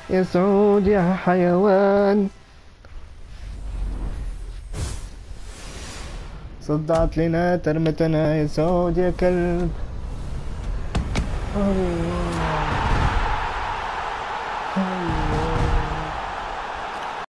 يا سعود يا حيوان. صدعت لنا ترمتنا يا سعود يا كلب. الله.